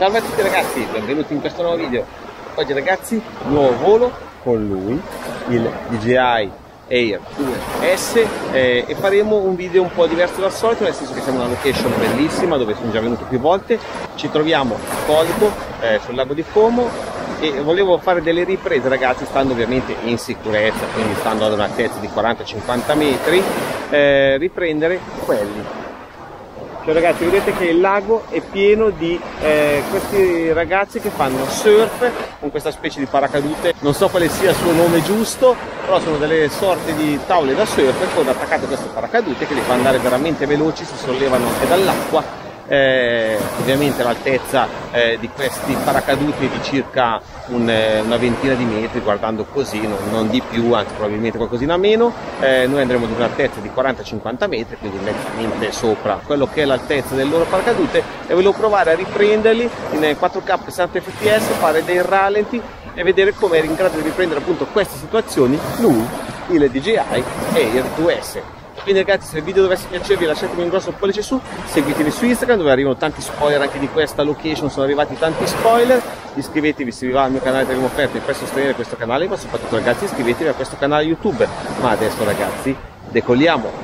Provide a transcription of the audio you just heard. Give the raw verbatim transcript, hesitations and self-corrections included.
Salve a tutti ragazzi, benvenuti in questo nuovo video. Oggi ragazzi, nuovo volo con lui, il D J I Air due S, eh, e faremo un video un po' diverso dal solito, nel senso che siamo in una location bellissima dove sono già venuto più volte. Ci troviamo a Polico, eh, sul lago di Como, e volevo fare delle riprese ragazzi, stando ovviamente in sicurezza, quindi stando ad un'altezza di quaranta cinquanta metri, eh, riprendere quelli. Cioè ragazzi, vedete che il lago è pieno di eh, questi ragazzi che fanno surf con questa specie di paracadute, non so quale sia il suo nome giusto, però sono delle sorte di tavole da surf con attaccate queste paracadute che li fa andare veramente veloci, si sollevano anche dall'acqua. Eh, ovviamente l'altezza eh, di questi paracadute è di circa un, eh, una ventina di metri, guardando così, non, non di più, anzi probabilmente qualcosina meno. Eh, noi andremo ad un'altezza di quaranta cinquanta metri, quindi nettamente sopra quello che è l'altezza del loro paracadute, e volevo provare a riprenderli in quattro K sessanta F P S, fare dei rallenti e vedere come era in grado di riprendere appunto queste situazioni lui, il D J I Air due S. Quindi ragazzi, se il video dovesse piacervi lasciatemi un grosso pollice su, seguitemi su Instagram dove arrivano tanti spoiler anche di questa location, sono arrivati tanti spoiler. Iscrivetevi se vi va al mio canale Terremo Oferte per sostenere questo canale, ma soprattutto ragazzi iscrivetevi a questo canale YouTube. Ma adesso ragazzi, decolliamo!